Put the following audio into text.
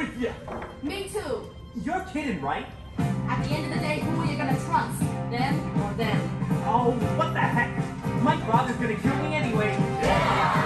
with you. Me too. You're kidding, right? At the end of the day, who are you gonna trust? Them or them? Oh, what the heck? Mike Robert's gonna kill me anyway. Yeah!